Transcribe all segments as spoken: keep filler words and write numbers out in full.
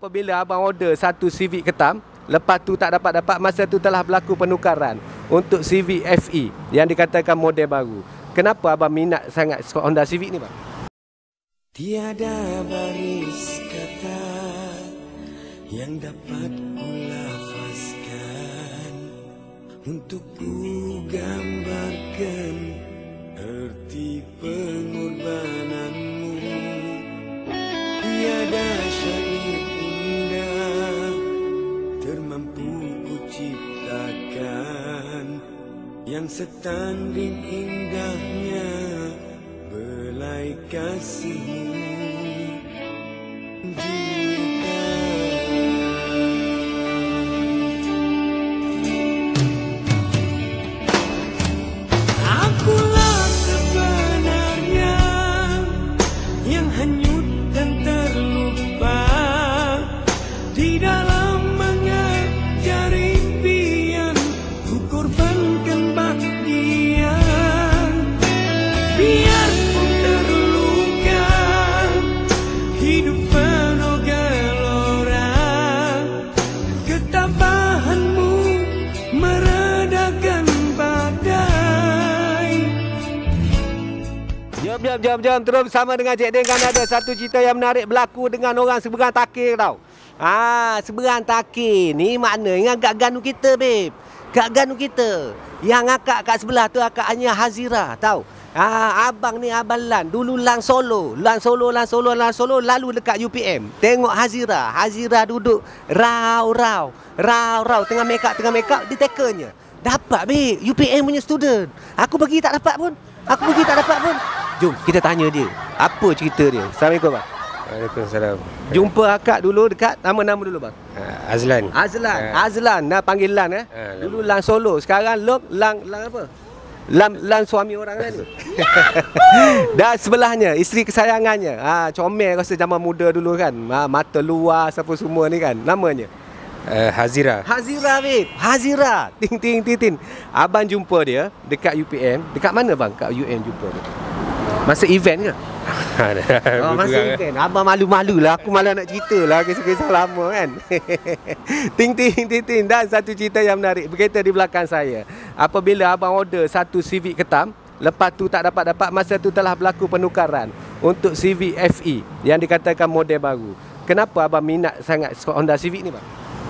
Apabila abang order satu Civic Ketam, lepas tu tak dapat-dapat, masa tu telah berlaku penukaran untuk Civic F E yang dikatakan model baru. Kenapa abang minat sangat Honda Civic ni bang? Tiada baris kata yang dapat kulafazkan untuk ku gambarkan erti pengorbananmu. Tiada syair indah termampu ku ciptakan yang setanding indahnya belai kasihmu. Akulah sebenarnya yang hanyut dan terlupa di dalam mengajari impian, ku korbankan baktian. Biarpun terluka, hidup penuh gelora, ketabahanmu meredakan badai. Jom, jom, jom, jom. Terus bersama dengan Cik Den kan ada satu cerita yang menarik berlaku dengan orang seberang takir tau. Ah, seberang takir ni maknanya agak ganu kita, babe. Kak ganu kita. Yang akak kat sebelah tu akak hanya Hazira, tahu? Ah, abang ni abang Lan. Dulu Lan Solo. Lan Solo, Lan Solo, Lan Solo. Lalu dekat U P M. Tengok Hazira. Hazira duduk rau-rau. Rau-rau. Tengah make up, tengah make up. Ditekannya. Dapat, babe. U P M punya student. Aku pergi tak dapat pun. Aku pergi tak dapat pun. Jom, kita tanya dia. Apa cerita dia? Assalamualaikum, bang. Waalaikumsalam. Jumpa akak dulu dekat. Nama-nama dulu, bang. Uh, Azlan. Azlan. Uh, Azlan. Nah, panggil Lan, eh. Uh, Dulu Lan Solo. Sekarang Lok, Lan, Lan apa? Lan, Lan suami orang kan ni. Dan sebelahnya, isteri kesayangannya. Ha, comel rasa zaman muda dulu kan. Ha, mata luas apa semua ni kan. Namanya? uh, Hazira. Hazira, babe. Hazira. Ting, ting, ting, ting. Abang jumpa dia dekat U P M. Dekat mana, bang? Kat U P M jumpa dia. Masa event ke? Oh, masa event. Abang malu-malu lah. Aku malah nak cerita lah kisah-kisah lama kan. Ting, ting, ting, ting. Dan satu cerita yang menarik berkaitan di belakang saya. Apabila abang order satu Civic Ketam, lepas tu tak dapat-dapat, masa tu telah berlaku penukaran untuk Civic F E yang dikatakan model baru. Kenapa abang minat sangat Honda Civic ni, bang?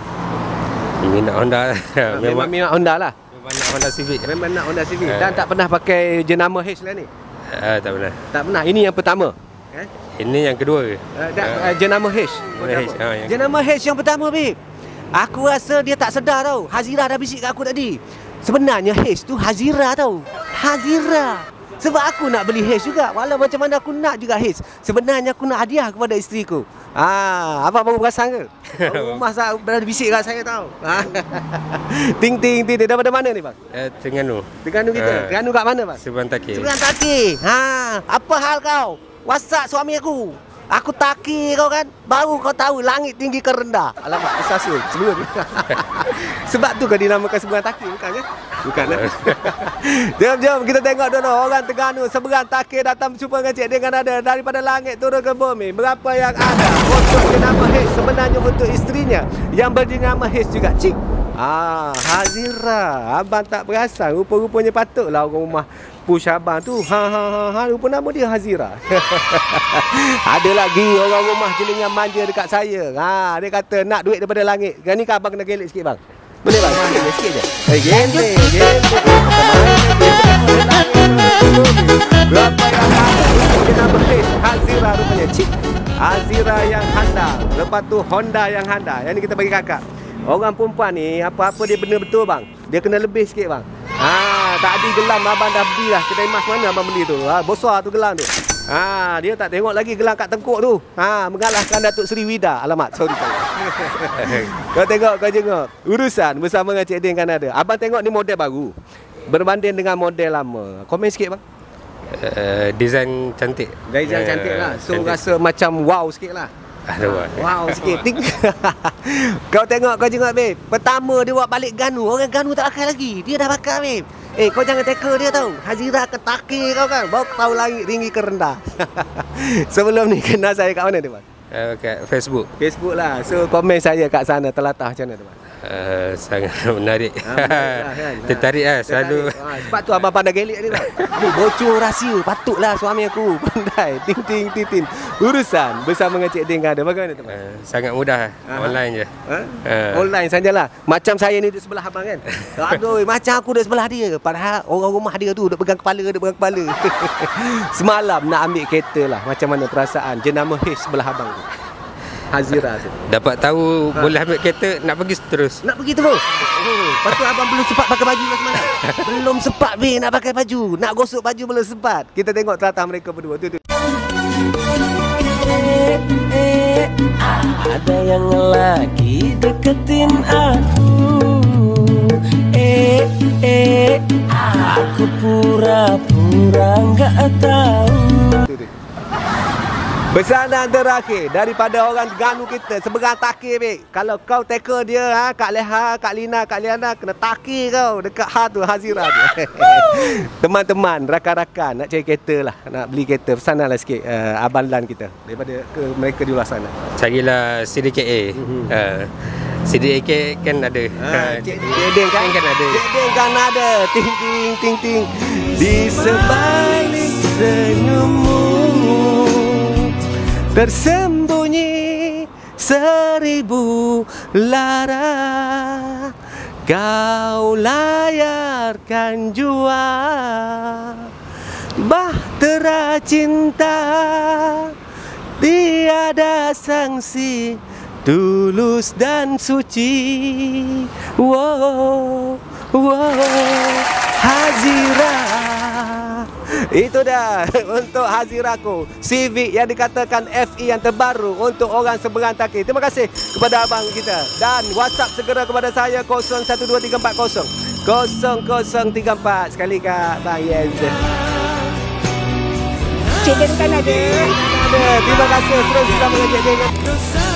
Minat Honda. Memang minat Honda lah. Memang nak Honda Civic. Memang nak Honda Civic. Uh. Dan tak pernah pakai jenama H lah ni? Uh, tak pernah. Tak pernah. Ini yang pertama. Eh? Ini yang kedua. Uh, dah, uh, jenama H. H. Oh, yang jenama H yang pertama, babe. Aku rasa dia tak sedar tau. Hazira dah bisik kat aku tadi. Sebenarnya H tu Hazira tau. Hazira. Sebab aku nak beli H juga. Walau macam mana aku nak juga H. Sebenarnya aku nak hadiah kepada isteriku. Ah, abang baru perasan ke? Oh, rumah saya berada bisik kat saya tau. Ting ting ting. Daripada mana ni, bang? Uh, Terengganu. Terengganu kita. Uh, Terengganu kat mana, bang? Seberang Takir. Seberang Takir. Ha, apa hal kau? WhatsApp suami aku. Aku takir kau kan. Baru kau tahu langit tinggi ke rendah. Alamak, kesasul. Sebelum. Sebab tu kau dinamakan Seberang Takir, bukan kan? Bukan kan? Jom, jom kita tengok dulu orang Terengganu Seberang Takir datang berjumpa dengan Cik dengan ada daripada langit turun ke bumi. Berapa yang ada untuk jenama H sebenarnya untuk isterinya yang bernama H juga. Cik. Ah, Hazira. Abang tak perasan. Rupa-rupanya patutlah orang rumah push abang tu. Ha ha ha ha. Rupa nama dia Hazira. Ada lagi orang rumah jelingan manja dekat saya. Ha, dia kata nak duit daripada langit. Ni kan abang kena gelek sikit, bang. Boleh, bang? Gelek sikit je. Eh, gelek, gelek. Berapa yang ada untuk jenama H Hazira rupanya. Cik. Hazira yang handal. Lepas tu Honda yang handal. Yang ni kita bagi kakak. Orang perempuan ni apa-apa dia benar betul, bang. Dia kena lebih sikit, bang. Ha, tadi gelang abang dah beli lah. Kedai emas mana abang beli tu? Ha, besar tu gelang tu. Ha, dia tak tengok lagi gelang kat tengkuk tu. Ha, mengalahkan Datuk Seri Wida. Alamak, sorry saya. Kau tengok, kau tengok. Urusan bersama dengan Cik Den kan ada. Abang tengok ni model baru berbanding dengan model lama. Komen sikit, bang. Uh, design cantik. Design uh, cantik lah. So cantik. Rasa macam wow sikit lah. Aduh, wow sikit. Kau tengok, kau tengok, babe. Pertama dia buat balik Ganu. Orang Ganu tak pakai lagi. Dia dah pakai, babe. Eh, kau jangan teka dia tau. Hazira ke Takir kau kan. Baru tahu langit tinggi ke rendah. Sebelum ni kenal saya kat mana dia, bang? Uh, kat Facebook. Facebook lah. So komen saya kat sana telatah macam mana teman? Uh, sangat menarik. Ah, menarik lah, kan? Tertarik lah selalu. Ha, sebab tu abang pandai gelik ni lah. Ni bocor rahsia. Patutlah suami aku pandai. Ting ting ting ting. Urusan bersama dengan Cik Ding ada. Bagaimana teman? Uh, sangat mudah. Aha. Online je. Ha? Uh. Online sajalah. Macam saya ni duduk sebelah abang kan. Aduh, macam aku duduk sebelah dia. Padahal orang rumah dia tu duduk pegang kepala, duduk pegang kepala. Semalam nak ambil kereta lah. Macam mana perasaan jenama H sebelah abang tu? Hazira tu. Dapat tahu ha. boleh ambil kereta nak pergi terus. Nak pergi terus. Oh, lepas tu abang belum sempat pakai baju lah semalam. Belum sempat be nak pakai baju. Nak gosok baju belum sempat. Kita tengok telatah mereka berdua tu tu. Eh, eh, ada yang lagi deketin aku. Eh, eh, aku pura-pura nggak tahu. Tu, tu. Pesanan terakhir daripada orang Terengganu kita, seberang takir bek. Kalau kau tackle dia ha, Kak Leha, Kak Lina, Kak Liana kena takir kau dekat ha tu Hazira tu. Teman-teman, rakan-rakan nak cari kereta lah, nak beli kereta, pesananlah sikit uh, Abang Lan kita daripada ke mereka di luar sana. Carilah C D K A. Mhm. Uh, C D K A kan ada. Ha, Uh, Cik Ding kan? kan ada. Cik Ding kan ada. Ting ting ting ting. Di sebalik senyummu tersembunyi seribu lara, kau layarkan jua bahtera cinta, tiada sanksi, tulus dan suci. Wow, wow, Hazira. Itu dah untuk Haziraku, Civic yang dikatakan F E yang terbaru untuk orang seberang takir. Terima kasih kepada abang kita. Dan WhatsApp segera kepada saya kosong satu dua tiga empat kosong kosong kosong tiga empat. Sekali Kak Bang Yes. Cik Ding kan ada. Ada. Terima kasih terus bersama dengan Cik Ding.